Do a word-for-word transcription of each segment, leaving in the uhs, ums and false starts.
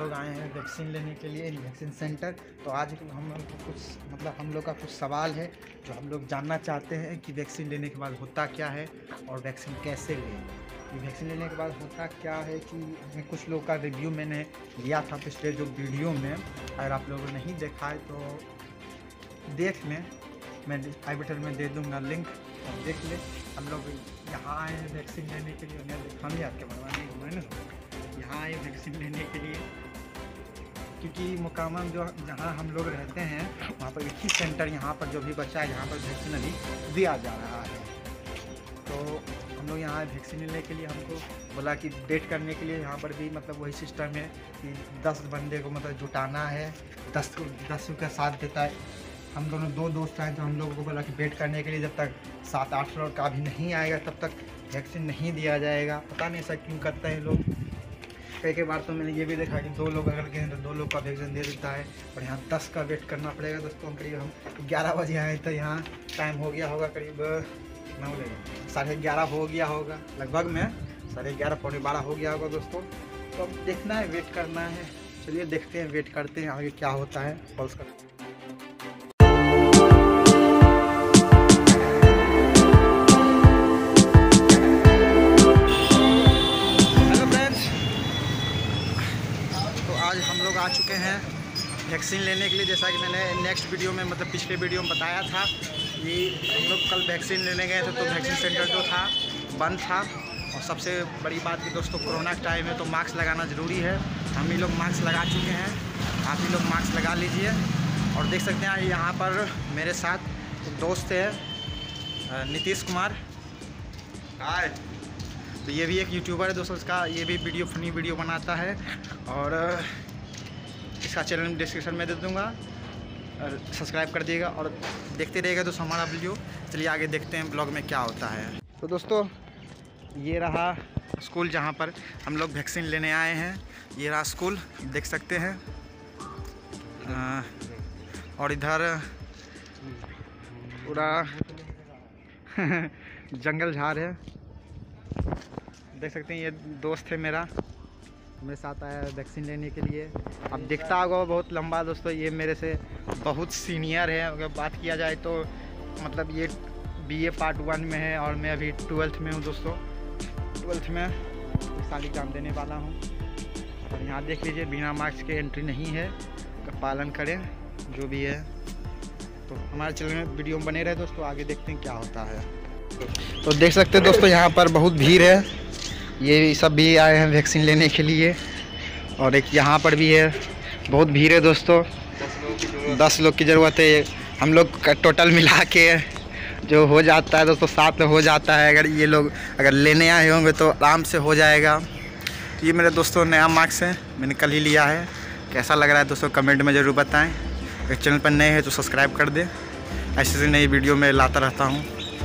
लोग आए हैं वैक्सीन लेने के लिए वैक्सीन सेंटर। तो आज हम लोग को कुछ मतलब हम लोग का कुछ सवाल है जो हम लोग जानना चाहते हैं कि वैक्सीन लेने के बाद होता क्या है और वैक्सीन कैसे लें। कि वैक्सीन लेने के बाद होता क्या है कि मैं कुछ लोग का रिव्यू मैंने लिया था पिछले जो वीडियो में, अगर आप लोगों ने नहीं देखा है तो देख लें, मैं आई बटन में दे दूँगा लिंक, और देख लें। हम लोग यहाँ आए हैं वैक्सीन लेने के लिए, उन्हें दिखा लिया आपके बनवाने को मैंने यहाँ आए वैक्सीन लेने के लिए, क्योंकि मुकाम जो जहाँ हम लोग रहते हैं वहाँ पर एक ही सेंटर यहाँ पर जो भी बच्चा है यहाँ पर वैक्सीन अभी दिया जा रहा है। तो हम लोग यहाँ वैक्सीन लेने के लिए हमको बोला कि वेट करने के लिए यहाँ पर भी मतलब वही सिस्टम है कि दस बंदे को मतलब जुटाना है, दस को दस का साथ देता है। हम दोनों दो दोस्त हैं तो हम लोगों को बोला कि वेट करने के लिए जब तक सात आठ सौ का भी नहीं आएगा तब तक वैक्सीन नहीं दिया जाएगा। पता नहीं ऐसा क्यों करते हैं लोग। कई कई बार तो मैंने ये भी देखा कि दो लोग अगर गए तो दो लोग का वैक्सीन दे देता है, और यहाँ दस का वेट करना पड़ेगा। दोस्तों करीब हम ग्यारह बजे आए तो यहाँ टाइम हो गया होगा करीब कितना हो जाएगा, साढ़े ग्यारह हो गया होगा लगभग में, साढ़े ग्यारह पौने बारह हो गया होगा दोस्तों। तो अब देखना है, वेट करना है। चलिए देखते हैं, वेट करते हैं आगे क्या होता है। पल्स कर आ चुके हैं वैक्सीन लेने के लिए। जैसा कि मैंने नेक्स्ट वीडियो में मतलब पिछले वीडियो में बताया था कि हम लोग कल वैक्सीन लेने गए थे तो वैक्सीन सेंटर जो था बंद था। और सबसे बड़ी बात कि दोस्तों कोरोना का टाइम है तो मास्क लगाना ज़रूरी है। हम ही लोग मास्क लगा चुके हैं, आप ही लोग मास्क लगा लीजिए। और देख सकते हैं यहाँ पर मेरे साथ एक दोस्त है नीतीश कुमार, हाय। तो ये भी एक यूट्यूबर है दोस्तों, इसका ये भी वीडियो फनी वीडियो बनाता है, और इसका चैनल डिस्क्रिप्शन में दे दूँगा, और सब्सक्राइब कर दिएगा और देखते रहिएगा दोस्तों हमारा वीडियो। चलिए आगे देखते हैं ब्लॉग में क्या होता है। तो दोस्तों ये रहा स्कूल जहाँ पर हम लोग वैक्सीन लेने आए हैं। ये रहा स्कूल, देख सकते हैं। आ, और इधर पूरा जंगल झाड़ है, देख सकते हैं। ये दोस्त है मेरा, मेरे साथ आया है वैक्सीन लेने के लिए। अब दिखता होगा बहुत लंबा दोस्तों, ये मेरे से बहुत सीनियर है। अगर बात किया जाए तो मतलब ये बीए पार्ट वन में है और मैं अभी ट्वेल्थ में हूँ दोस्तों। ट्वेल्थ में इस साल एग्ज़ाम देने वाला हूँ। और यहाँ देख लीजिए बिना मास्क के एंट्री नहीं है, का पालन करें जो भी है। तो हमारे चैनल में वीडियो में बने रहे दोस्तों, आगे देखते हैं क्या होता है। तो देख सकते हैं दोस्तों यहाँ पर बहुत भीड़ है, ये सब भी आए हैं वैक्सीन लेने के लिए। और एक यहाँ पर भी है, बहुत भीड़ है दोस्तों, दस लोग की ज़रूरत है। हम लोग का टोटल मिला के जो हो जाता है दोस्तों साथ में हो जाता है। अगर ये लोग अगर लेने आए होंगे तो आराम से हो जाएगा। तो ये मेरे दोस्तों नया मास्क है, मैंने कल ही लिया है। कैसा लग रहा है दोस्तों कमेंट में ज़रूर बताएँ। अगर चैनल पर नए हैं तो सब्सक्राइब कर दें, ऐसे से नई वीडियो में लाता रहता हूँ।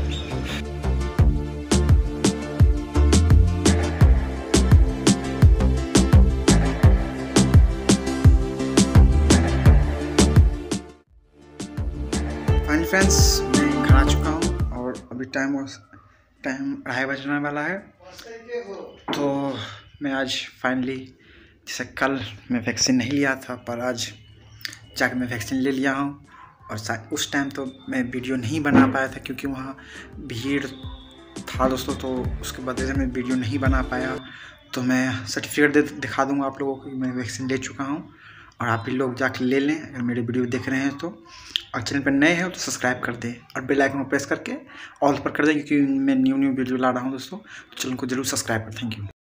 फ्रेंड्स मैं घर आ चुका हूँ और अभी टाइम टाइम ढाई बजने वाला है। तो मैं आज फाइनली, जैसे कल मैं वैक्सीन नहीं लिया था पर आज जाकर मैं वैक्सीन ले लिया हूँ। और उस टाइम तो मैं वीडियो नहीं बना पाया था क्योंकि वहाँ भीड़ था दोस्तों, तो उसके वजह से मैं वीडियो नहीं बना पाया। तो मैं सर्टिफिकेट दे दिखा दूँगा आप लोगों को कि मैं वैक्सीन ले चुका हूँ, और आप ही लोग जाकर ले लें अगर मेरे वीडियो देख रहे हैं तो। और चैनल पर नए हैं तो सब्सक्राइब कर दें और बेल आइकन को प्रेस करके ऑल पर कर दें, क्योंकि मैं न्यू न्यू वीडियो ला रहा हूं दोस्तों। तो चैनल को जरूर सब्सक्राइब करें। Thank you.